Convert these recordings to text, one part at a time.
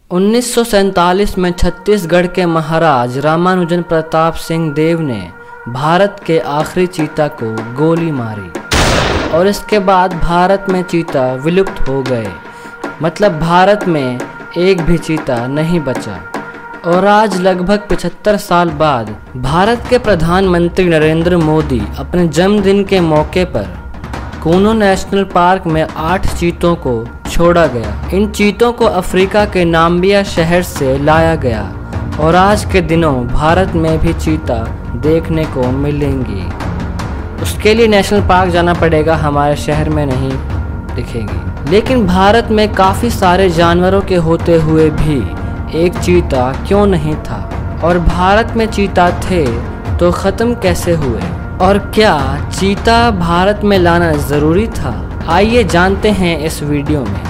1947 में छत्तीसगढ़ के महाराज रामानुजन प्रताप सिंह देव ने भारत के आखिरी चीता को गोली मारी और इसके बाद भारत में चीता विलुप्त हो गए। मतलब भारत में एक भी चीता नहीं बचा। और आज लगभग 75 साल बाद भारत के प्रधानमंत्री नरेंद्र मोदी अपने जन्मदिन के मौके पर कूनो नेशनल पार्क में 8 चीतों को छोड़ा गया। इन चीतों को अफ्रीका के नाम्बिया शहर से लाया गया और आज के दिनों भारत में भी चीता देखने को मिलेंगी। उसके लिए नेशनल पार्क जाना पड़ेगा, हमारे शहर में नहीं दिखेंगी। लेकिन भारत में काफ़ी सारे जानवरों के होते हुए भी एक चीता क्यों नहीं था? और भारत में चीता थे तो ख़त्म कैसे हुए? और क्या चीता भारत में लाना ज़रूरी था? आइए जानते हैं इस वीडियो में।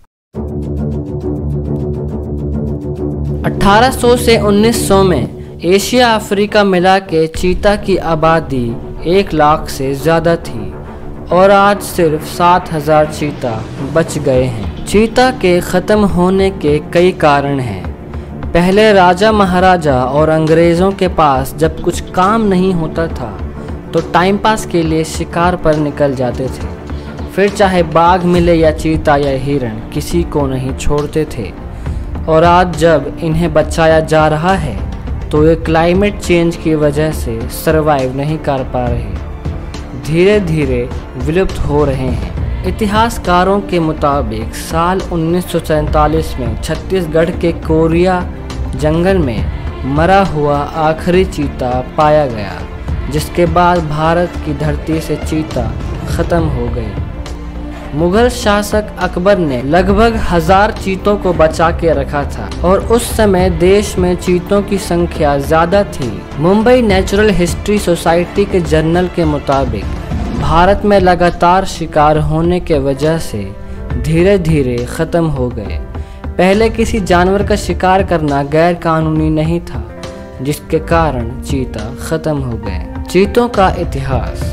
1800 से 1900 में एशिया अफ्रीका मिला के चीता की आबादी 1 लाख से ज़्यादा थी और आज सिर्फ 7000 चीता बच गए हैं। चीता के ख़त्म होने के कई कारण हैं। पहले राजा महाराजा और अंग्रेज़ों के पास जब कुछ काम नहीं होता था तो टाइम पास के लिए शिकार पर निकल जाते थे। फिर चाहे बाघ मिले या चीता या हिरण, किसी को नहीं छोड़ते थे। और आज जब इन्हें बचाया जा रहा है तो ये क्लाइमेट चेंज की वजह से सरवाइव नहीं कर पा रहे, धीरे धीरे विलुप्त हो रहे हैं। इतिहासकारों के मुताबिक साल 1947 में छत्तीसगढ़ के कोरिया जंगल में मरा हुआ आखिरी चीता पाया गया, जिसके बाद भारत की धरती से चीता ख़त्म हो गए। मुग़ल शासक अकबर ने लगभग 1000 चीतों को बचा के रखा था और उस समय देश में चीतों की संख्या ज़्यादा थी। मुंबई नेचुरल हिस्ट्री सोसाइटी के जर्नल के मुताबिक भारत में लगातार शिकार होने के वजह से धीरे धीरे ख़त्म हो गए। पहले किसी जानवर का शिकार करना गैर कानूनी नहीं था, जिसके कारण चीता ख़त्म हो गए। चीतों का इतिहास।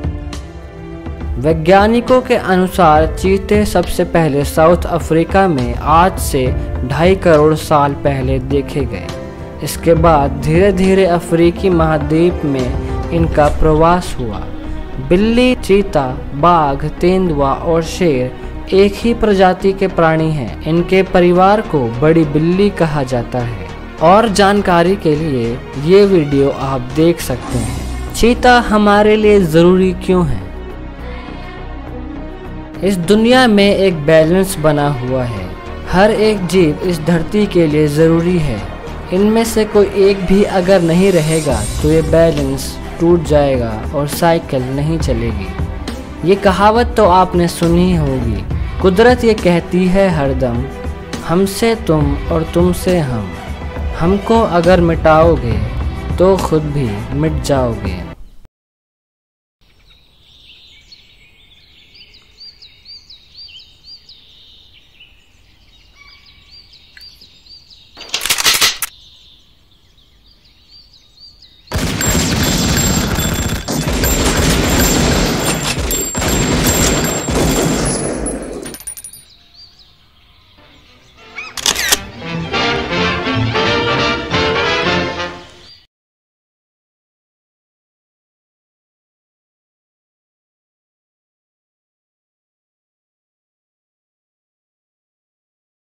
वैज्ञानिकों के अनुसार चीते सबसे पहले साउथ अफ्रीका में आज से 2.5 करोड़ साल पहले देखे गए। इसके बाद धीरे धीरे अफ्रीकी महाद्वीप में इनका प्रवास हुआ। बिल्ली, चीता, बाघ, तेंदुआ और शेर एक ही प्रजाति के प्राणी हैं। इनके परिवार को बड़ी बिल्ली कहा जाता है। और जानकारी के लिए ये वीडियो आप देख सकते हैं। चीता हमारे लिए ज़रूरी क्यों है? इस दुनिया में एक बैलेंस बना हुआ है। हर एक जीव इस धरती के लिए ज़रूरी है। इनमें से कोई एक भी अगर नहीं रहेगा तो ये बैलेंस टूट जाएगा और साइकिल नहीं चलेगी। ये कहावत तो आपने सुनी होगी। कुदरत ये कहती है हरदम, हमसे तुम और तुमसे हम। हमको अगर मिटाओगे तो खुद भी मिट जाओगे।